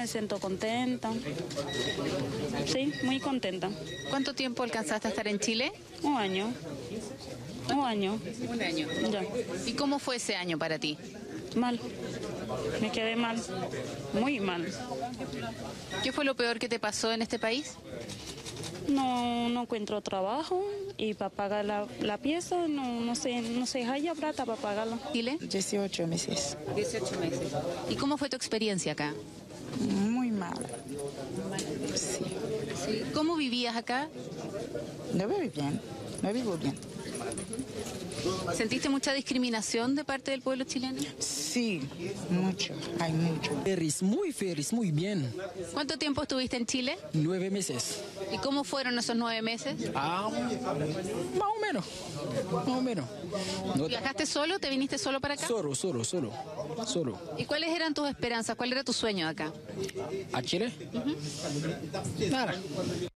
me siento contenta. Sí, muy contenta. ¿Cuánto tiempo alcanzaste a estar en Chile? Un año. Un año. Un año. Ya. ¿Y cómo fue ese año para ti? Mal. Me quedé mal. Muy mal. ¿Qué fue lo peor que te pasó en este país? No encuentro trabajo y para pagar la pieza no se halla plata para pagarla. ¿Chile? 18 meses. 18 meses. ¿Y cómo fue tu experiencia acá? Muy mal. Sí. ¿Cómo vivías acá? No vivo bien. No vivo bien. ¿Sentiste mucha discriminación de parte del pueblo chileno? Sí, mucho. Hay mucho. Feliz, muy bien. ¿Cuánto tiempo estuviste en Chile? 9 meses. ¿Y cómo fueron esos 9 meses? Más o menos. Más o menos. No, ¿Viajaste solo? ¿Te viniste solo para acá? Solo. ¿Y cuáles eran tus esperanzas? ¿Cuál era tu sueño de acá? ¿A Chile? Nada.